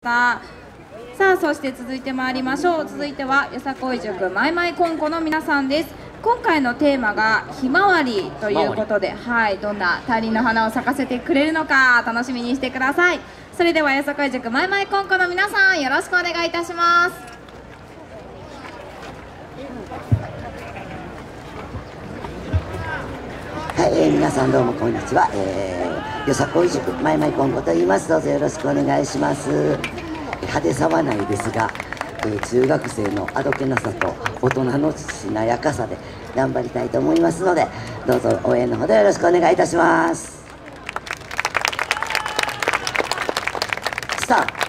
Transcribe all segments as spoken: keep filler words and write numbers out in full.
さあ、そして続いてまいりましょう。続いてはよさこい塾マイマイコンコの皆さんです。今回のテーマがひまわりということで、はい、どんな大輪の花を咲かせてくれるのか楽しみにしてください。それではよさこい塾マイマイコンコの皆さん、よろしくお願いいたします。 はい、えー、皆さんどうもこんにちは、えー、よさこい塾マイマイコンコと言います。どうぞよろしくお願いします。派手さはないですが、えー、中学生のあどけなさと大人のしなやかさで頑張りたいと思いますので、どうぞ応援のほどよろしくお願いいたします。スタート。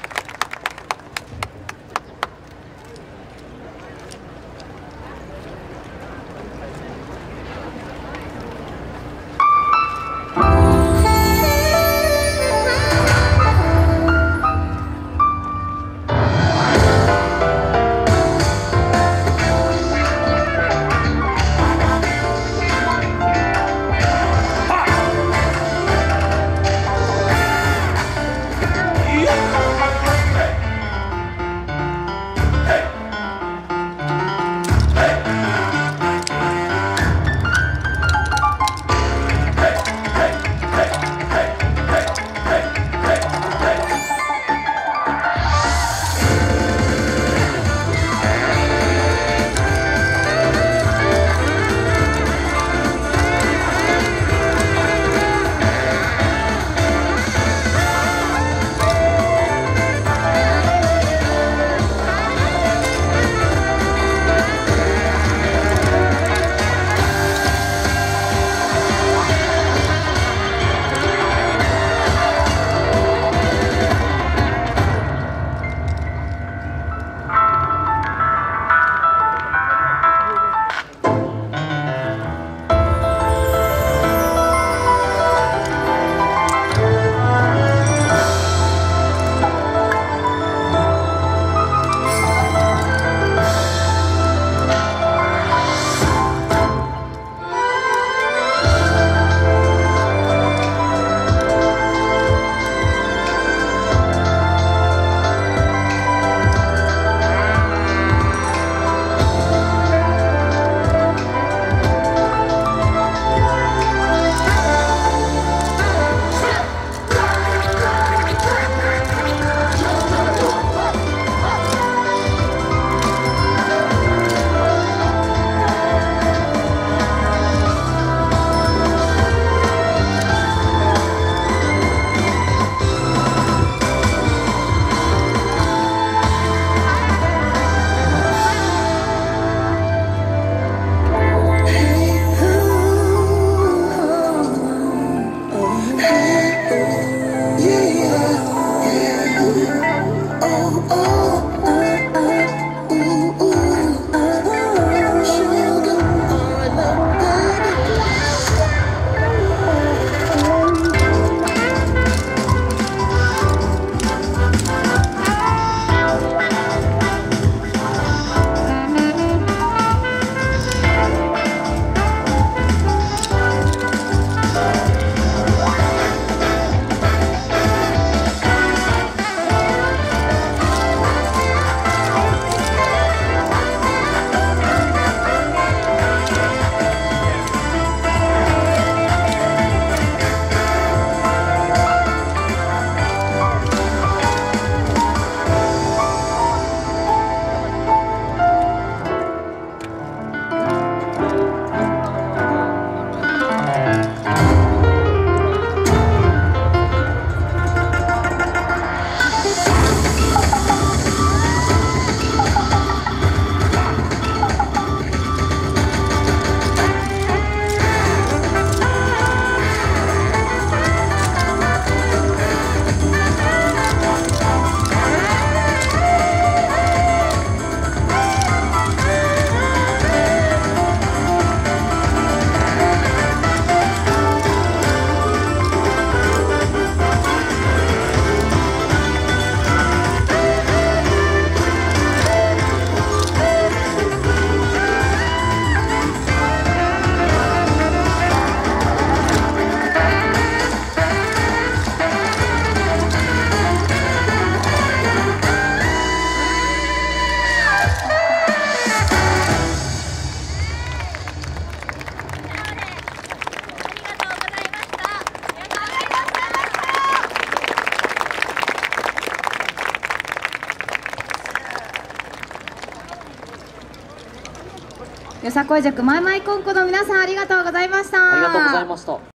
よさこい塾マイマイコンコの皆さんありがとうございました。 ありがとうございました。